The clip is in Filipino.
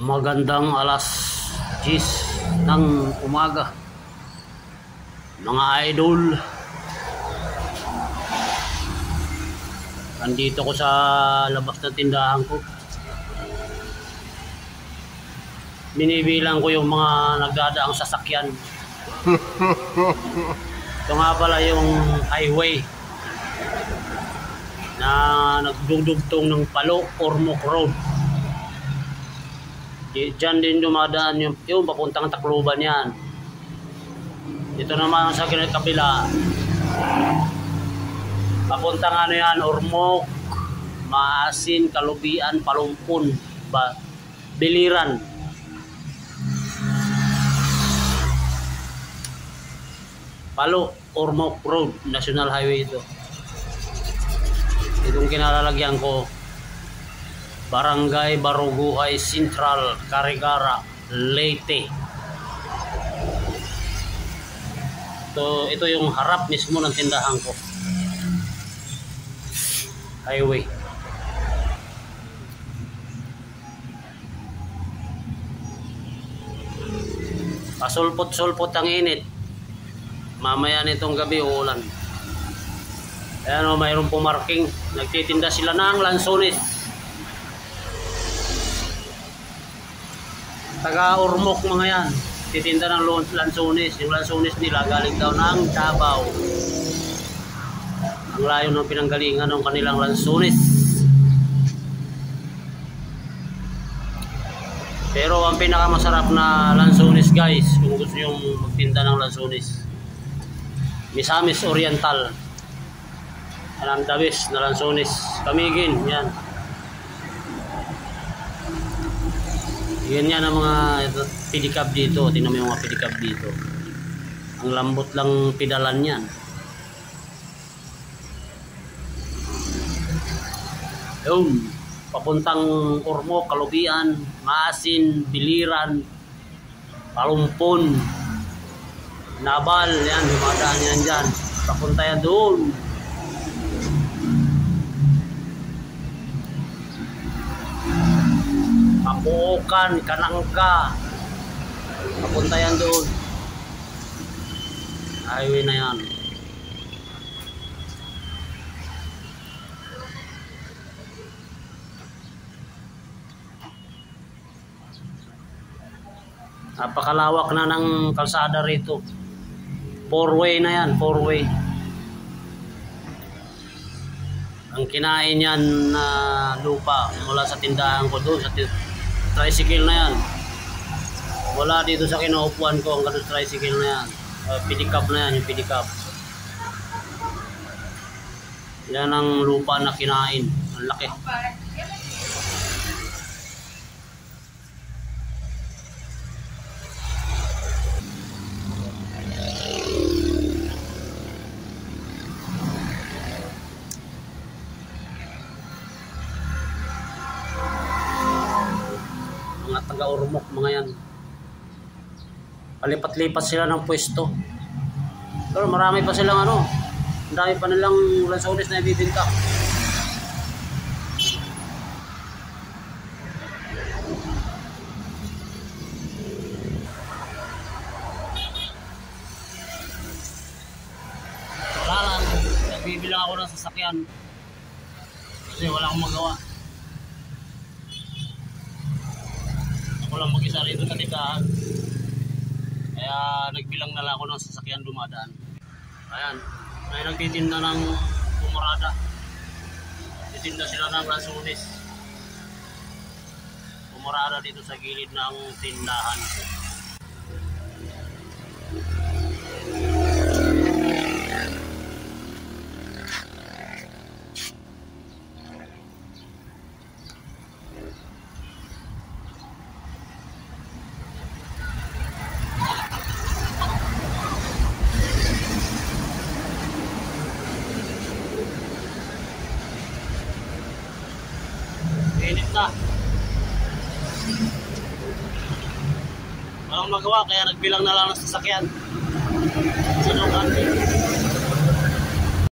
Magandang alas 10 ng umaga, mga idol. Nandito ko sa labas ng tindahan ko. Binibilang ko yung mga nagdadaang sasakyan. Ito nga pala yung highway na nagdudugtong ng Palo Ormoc Road. Diyan din dumadaan yung papuntang Tacloban yan. Dito naman sa kabila, papuntang ano yan, Ormoc, Maasin, Kalubian, Palumpon, Biliran. Palo Ormoc Road, National Highway ito. Itong kinalalagyan ko, Barangay Baruguhay Central, Carigara, Leyte. Ito yung harap mismo ng tindahan ko. Highway. Pasulpot-sulpot ang init. Mamaya nitong gabi uulan. Ayan o, mayroong pumarking. Nagtitinda sila ng lansones. Taga Ormoc mga yan. Titinda ng lansones. Yung lansones nila galing daw ng Davao. Ang layo ng pinanggalingan ng kanilang lansones. Pero ang pinakamasarap na lansones guys, kung gusto nyo magtinda ng lansones, Misamis Oriental. Yan ang the best na lansones. Kamigin, yan. Yan ang mga pedicab dito. Tingnan mo yung mga pedicab dito. Ang lambot lang pedalan yan. Yung papuntang Ormoc, Kalubian, Maasin, Biliran, Palumpon, Nabal, yan, dumadaan yan dyan. Papunta yan doon. Kapuokan, Kanangka, papunta yan doon. Highway na yan. Napakalawak na ng kalsada rito. 4-way na yan, 4-way. Ang kinain yan na lupa mula sa tindahan ko doon, sa tricycle na yan. Wala dito sa kinaupuan ko ang ganun tricycle na yan. Pedicab na yan, yung pedicab. Yan ang lupa na kinain. Ang laki. Mga taga Ormoc mga yan. Palipat-lipat sila ng pwesto. Pero marami pa silang ano, ang dami pa nilang lansones na ibibinta. Wala lang, nagbibilang ako ng sasakyan kasi wala akong magawa. Ako lang mag-isa rito sa tindahan. Kaya nagbilang na lang ako ng sasakyan dumadaan. Ayan, may nagtitinda ng pumarada. Titinda sila ng lansones. Pumarada dito sa gilid ng tindahan. Init na. Walang magawa kaya nagbilang na lang ng sasakyan. Sinong kanti.